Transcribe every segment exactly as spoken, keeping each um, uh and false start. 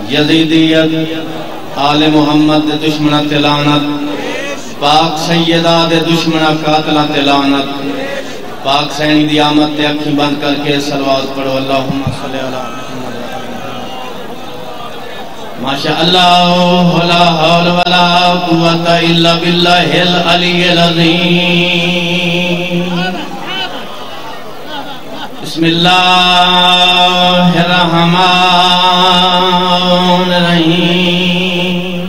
یزیدیت آل محمد دے دشمنہ تلانت پاک سیدہ دے دشمنہ قاتلہ تلانت پاک سینی دی آمد تے اکھی بند کر کے سلوات پڑھو اللہم صلی اللہ ماشاء اللہ لا حول ولا قوة الا باللہ العلی العظیم بسم اللہ الرحمن الرحیم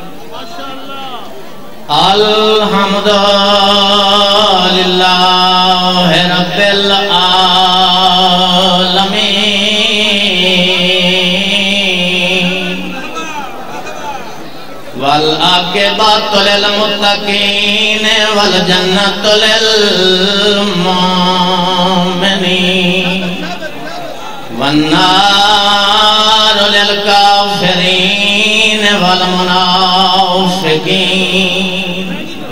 الحمدللہ رب العالمین والعاقبۃ للمتقین والجنۃ للمؤمنین والنار للکافرین والمنافقین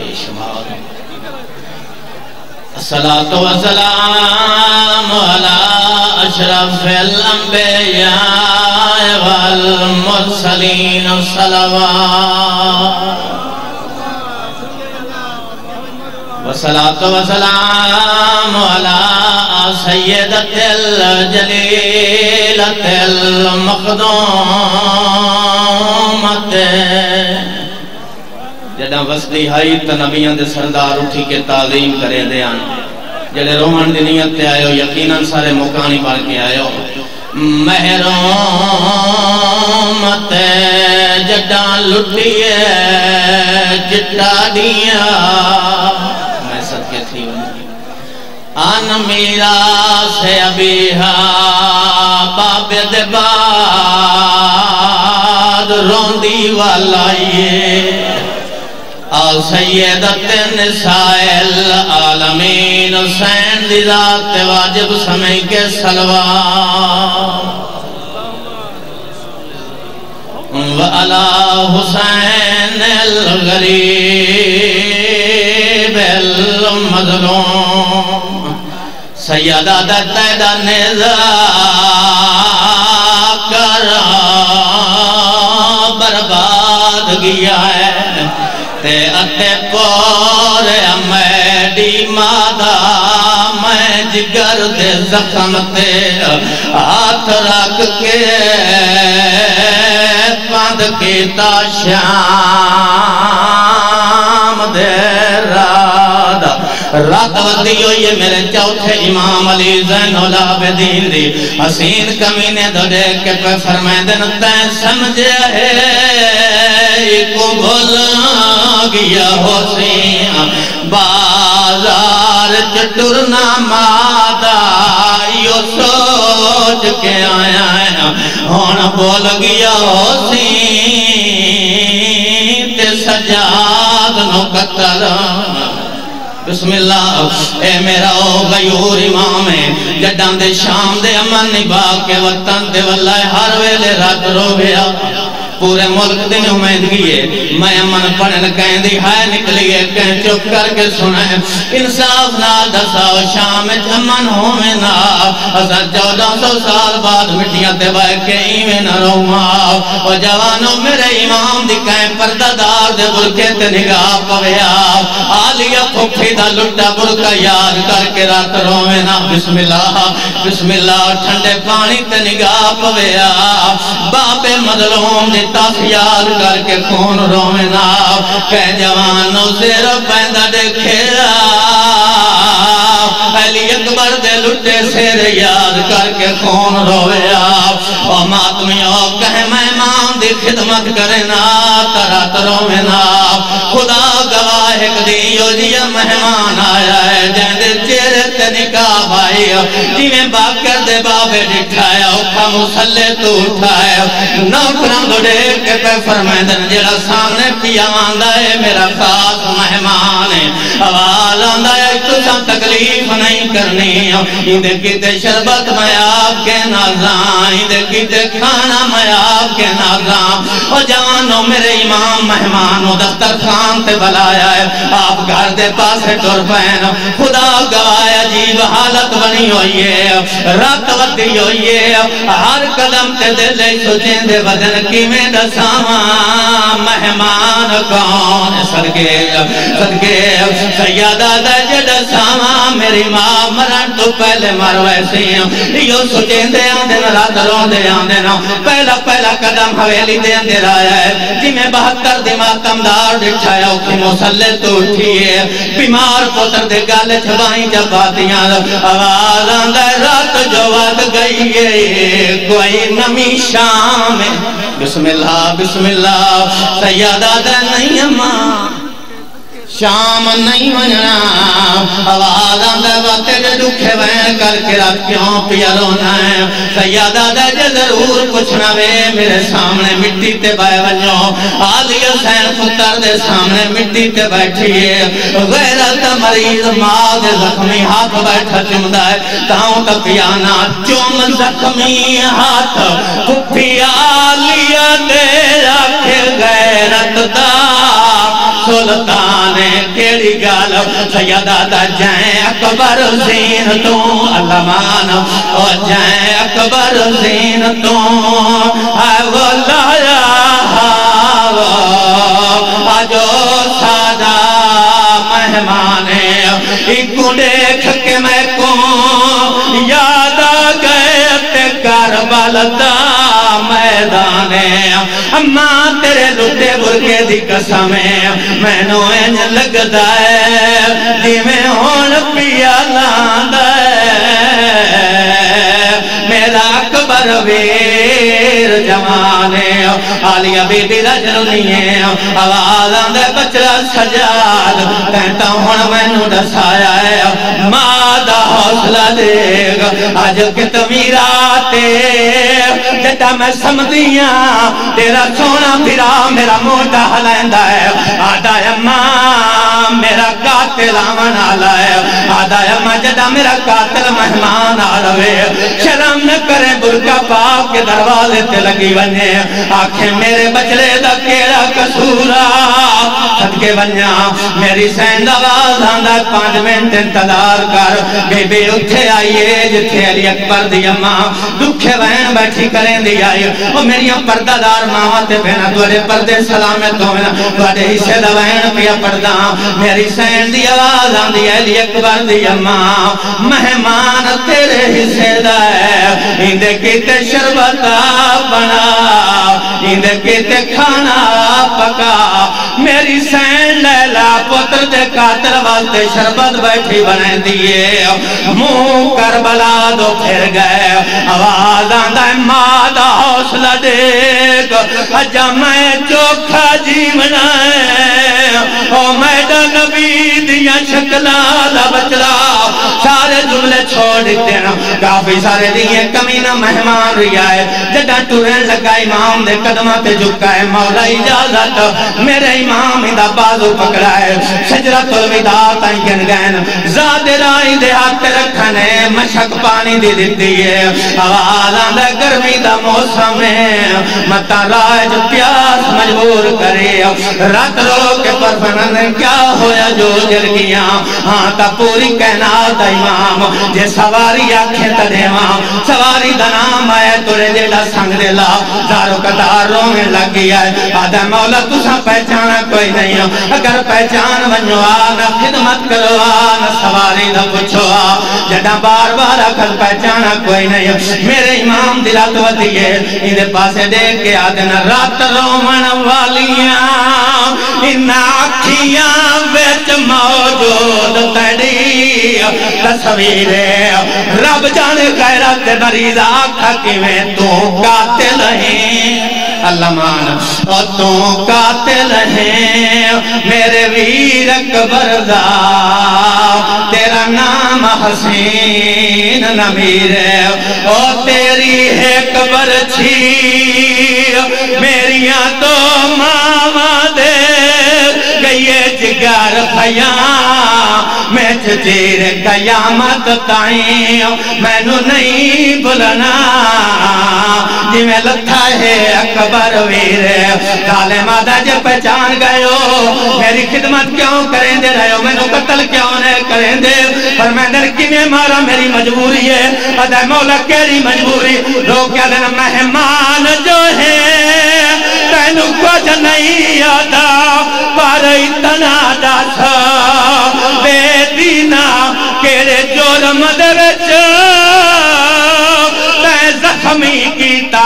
الصلاة والسلام على أشرف الأنبياء والمرسلين الصلوات والصلاة والسلام على سيدة الجليلة المخدومة جدہ وسطی ہائی تا نبیان دے سردار اٹھی کے تعظیم کرے دے آن جلے رومن دی نیت تے آئے ہو یقیناً سارے مکانی بار کے آئے ہو محرومت جدہ لٹیے جٹا دیا میں صدقے تھی آن میرا سے ابیہا باب دے بعد روندی والائیے آل سیدت نساء العالمین حسین دی ذات واجب سمیں کے سلوات وعلا حسین الغریب المظلوم سیدہ دتیدہ نزا کرا برباد گیا ہے تے اتے پورے میڈی مادہ میں جگر دے زخم تے ہاتھ رکھ کے پاند کیتا شام دے رات رات ودی ہوئی ہے میرے چوتھے امام علی زین العابدین دی حسین کمینے دو دیکھ کے پہ فرمائے دن تین سمجھے ہے کو بھولا گیا حسین بازار چٹرنا مادہ یو سوچ کے آیا ہے ہون بول گیا حسین تے سجاد نو قتل بسم اللہ اے میرا او غیور امام ہے جڈاں دے شام دے امن نبا کے وطن دے واللہ ہر ویلے رات رو گیا پورے ملک دن امیدگی ہے میں امن پڑھن کہیں دی ہائے نکلی ہے کہیں چپ کر کے سنیں انصاف نہ دساو شام امن ہوئے نا حضرت چودہ سو سال بعد مٹیاں تے بائے کے ایمیں نہ رہا و جوانوں میرے امام دی کہیں پردہ دار دے برکے تے نگاہ پویا آلیا پھوکھی دا لٹا برکہ یاد کر کے رات روئے نا بسم اللہ بسم اللہ ٹھنڈے پانی تے نگاہ پویا باپ مظلوم دی تاس یاد کر کے خون رونا کہ جوانوں سے ربیندہ دیکھے علی اکبر دے لٹے سیر یاد کر کے خون رویا اور ماتمیوں کہے میں امام دی خدمت کرنا ترات رونا خدا گواہ دیو جیا مہمان آیا ہے جہاں چہرے تے نکاح بھائی جیویں باکر دے بابے دکھایا اوکھا مسلے تو اٹھایا نوکران دو دیکھ کے پہ فرمائے دن جڑا سامنے پیا آندہ ہے میرا خاص مہمان ہے حوال آندہ ہے تو سان تکلیف نہیں کرنی اندھے کیتے شربت میں آپ کے نازاں اندھے کیتے کھانا میں آپ کے نازاں اور جوان نو میرے امام مہمان نو دسترخوان تے بلایا ہے آپ گھر دے پاسے ٹر پین خدا گوایا عجیب حالت بنی ہوئی ہے رات ودی ہوئی ہے ہر قدم تے دل سوچیں دے بدن کی میں دساواں مہمان کون صدقے صدقے سیادہ دے دساواں میری ماں مرن تو پہلے مر ویسی یہ سوچیں دے آندے نا رات رو دے آندے نا پہلا پہلا قدم حویلی دے اندر آیا ہے جی میں بہتر دے ماتم دار دکھایا اکھی مسلح تو اٹھئے بیمار پتر دے گالے چھوائیں جب باتیاں آواز آندہ رات جو وقت گئی ہے کوئی نمی شام بسم اللہ بسم اللہ سیادہ دے نہیں اماں شام نہیں مننا آواز آندہ وقت دے دکھے وین کر کے رات کیوں پیا رونا ہے سیادہ دے جے ضرور پوچھنا وے میرے سامنے مٹی تے بائے ونجو آلی حسین پتر دے سامنے مٹی تے بیٹھیے غیرت مریض ماں دے زخمی ہاتھ بیٹھا چمدہ ہے تاؤں تکیانا چوم زخمی ہاتھ پپی آلیا دے رکھ غیرت دا سلطان کیڑی گال سیدہ دا جائیں اکبر زین تو علمان او جائیں اکبر زین تو اے ولایا آجو سادہ مہمانے ایکو دیکھ کے میں کو یاد آ گئے تے کربل دا میدانے اماں تیرے لٹے برکے دی قسمیں میں نو انج لگ دائے جی میں ہون پیا لاندائے میرا اکبر ویر جوانے آلیہ بی بی رجلنیے آواز آندے بچڑا سجاد کہتا ہون میں نو دسایا ہے مادہ حوصلہ دے گا آج کت میراتے جتا میں سمدیاں تیرا سونا پھرا میرا موٹا حلائندہ ہے آدھا اماں میرا قاتل آمن آلہ ہے آدھا اماں جتا میرا قاتل مہمان آلوے شرم نہ کریں برکا پاک کے دروازے تے لگی بنے آنکھیں میرے بچلے دا کیڑا کسورا صدقے بنیا میری سیند آواز آندہ پانچ منٹ انتظار کر بے بے اٹھے آئیے جتھے علی اکبر دی اماں دکھے بہن بیٹھی کریں دی آئی وہ میری پردہ دار ماں تے بہنہ دوڑے پردے سلامت ہونا دوڑے حصے دا بہن پیا پردہ میری سیند دی آواز آندی علی اکبر دی اماں مہمان تیرے حصے دا ہے اندے کیتے شربتا بنا اندے کیتے کھانا پکا میری سین لیلہ پتر دے قاتل واسطے شربت بیٹھی بنے دیئے منہ کربلا دو پھر گئے آواز آندہ مادہ حوصلہ دیکھ اجا میں چوکھا جیونا ہے او میڈا نبی دیا شکلہ بچلا سارے جملے چھوڑ دینا کافی سارے دیئے کمینہ مہمان ریا ہے جدہ ٹورین لگا امام دے قدمہ تے جھکا ہے مولا اجازت میرے امام اندہ بازو پکڑا ہے شجرت الوداع تائیں گن گین زاد رائی دے ہاتھ رکھنے مشک پانی دی دیتی ہے آواز آندہ گرمی دا موسم ہے متا رائے جو پیاس مجبور کرے رات رو کے پرفنن کیا ہویا جو جل گیا ہاں تا پوری کہنا دا امام جے سواری آنکھیں تڑے ماں سواری دا نام آئے تورے جیڑا سنگ دے لا دارو کتار رونے لگ گیا ہے آدھا مولا تسا پہچانا کوئی نہیں اگر پہچان ونجو آنا خدمت کرو آنا سواری دا پچھو آ جڑا بار بار اکھل پہچانا کوئی نہیں میرے امام دلات ودیے اندے پاسے دیکھ کے آدھنا رات رومن والیاں ان آکھیاں بیچ موجود تڑی تصویر رب جانے غیرت مریض آکھا کی میں تو قاتل ہیں اللہ مان اور تو قاتل ہیں میرے ویر اکبر دا تیرا نام حسین نمیر ہے اور تیری ہے قبر چھی میریاں تو ماما دے گئیے جگر بھیاں میں چیر قیامت تائیں مینو نہیں بھولنا جی میں لتھا ہے اکبر ویر ظالم آدھا جے پہچان گئے ہو میری خدمت کیوں کریں دے رہے ہو مینو قتل کیوں نہیں کریں دے پر میں درکی میں مارا میری مجبوری ہے ادھا مولا کیری مجبوری لوگ کیا دینا مہمان جو ہے تینو کچھ نہیں آدھا پر اتنا داسا بے دینا کیرے جورم درچ تے زخمی کیتا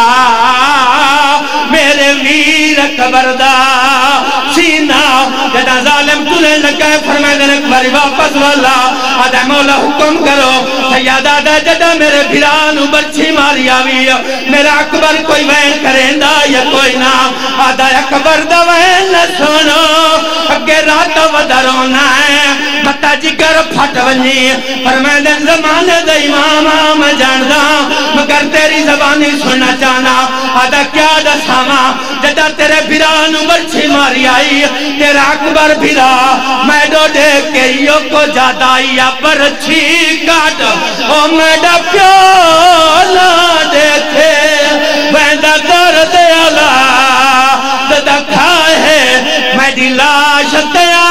میرے ویر اکبردہ سینہ جدہ ظالم تلے لگائے فرمائے دن اکبری واپس والا آدھے مولا حکم کرو سیادہ دا جدہ میرے بھیرانو برچی ماری آوی میرا اکبر کوئی وین کریں دا یا کوئی نا آدھے اکبر دا وین سنو اگے رات ودرونا ہے متا جگر پھٹ ونی فرمائے دن زمانے دا امام آم جاندہ مگر تیری زبانی سننا چانا آدھا کیا دا ساما جدہ تیرے بھیرانو برچی ماری آئی تیرا اکبر بھیرا میں ڈو دیکھ کے یو کو جادائی یا برچی کاٹ او میں ڈا پیولا دیکھے ویندہ درد اللہ ددہ کھائے ہے میں دی لاش تیار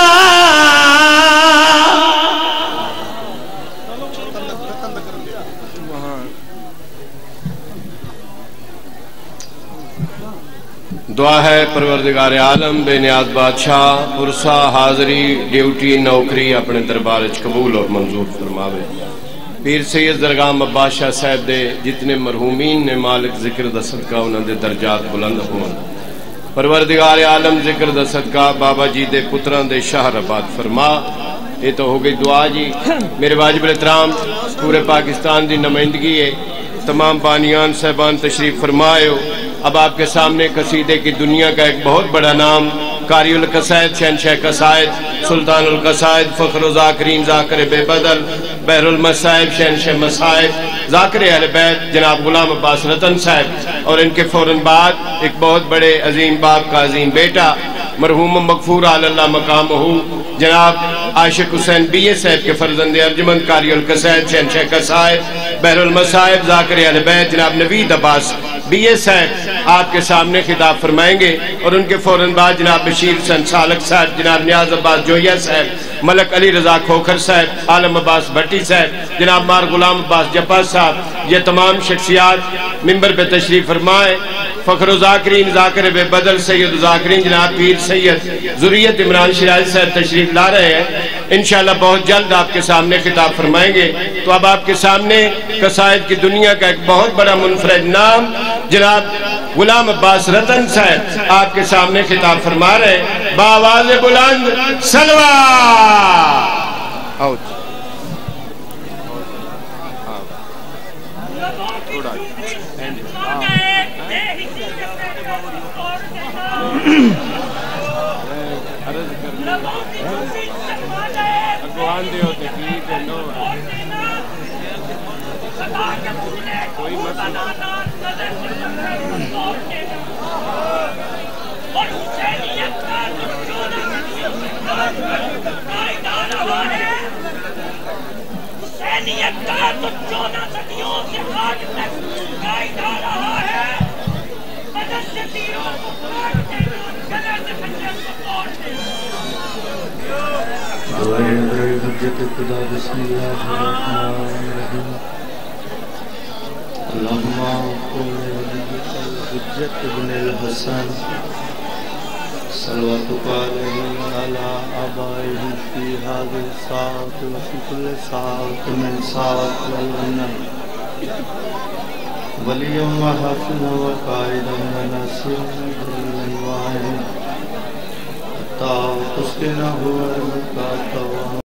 دعا ہے پروردگار عالم بے نیاز بادشاہ پرسا حاضری ڈیوٹی نوکری اپنے دربارج قبول اور منظور فرماوے پیر سید درگاہ بادشاہ صاحب دے جتنے مرحومین نے مالک ذکر دا صدقہ انہوں دے درجات بلند ہوں پروردگار عالم ذکر دا صدقہ بابا جی دے پتران دے شہر آباد فرما یہ تو ہو گئی دعا جی میرے واجب الاحترام پورے پاکستان دی نمائندگی ہے تمام بانیان صاحبان تشریف فرمائے ہو اب آپ کے سامنے قصیدے کی دنیا کا ایک بہت بڑا نام قاری القصائد شہنشاہ قصائد سلطان القصائد فخر و ذاکرین ذاکر بے بدل بحر المصائب شہنشاہ مصائب ذاکر اہل بیت جناب غلام عباس رتن صاحب اور ان کے فوراً بعد ایک بہت بڑے عظیم باپ کا عظیم بیٹا مرحوم مغفور اللہ مقام ہو جناب عاشق حسین بی اے صاحب کے فرزند ارجمند قاری القصائد شہنشاہ قصائد بحر المصائب ذاکر اہل بیت جناب نوید عباس بی اے صاحب آپ کے سامنے خطاب فرمائیں گے اور ان کے فوراً بعد جناب بشیر حسین سالک صاحب جناب نیاز عباس جوہیہ صاحب ملک علی رضا کھوکھر صاحب عالم عباس بھٹی صاحب جناب مار غلام عباس جپا صاحب یہ تمام شخصیات ممبر پہ تشریف فرمائے فخر و ذاکرین ذاکر بے بدل سید و ذاکرین جناب پیر سید ذریت عمران شیرازی صاحب تشریف لا رہے ہیں انشاءاللہ بہت جلد آپ کے سامنے خطاب فرمائیں گے تو اب آپ کے سامنے قصائد کی دنیا کا ایک بہت بڑا منفرد نام جناب غلام عباس رتن صاحب آپ کے سامنے خطاب فرما رہے ہیں بآواز بلند سلوہ آؤٹ اگوان دے ہوتے ٹھیک ہے نو کوئی مسئلہ حسینیت کا تو چودہ صدیوں سے آج تک قائدہ رہا ہے مدد سے تیروں کو پھاڑتے گلے سے پنجر کو توڑتے دعائے حجت خدا بسم اللہ الرحمن الرحیم اللہم قول ولیک الحجت بن الحسن صلواتک علیہ علی آبائہ فی هذه الساعة وفی كل ساعة من ساعة والغنہ ولیا وحافظا وقائدا وناصرا بالانواع حتی تسکنہ المکاتب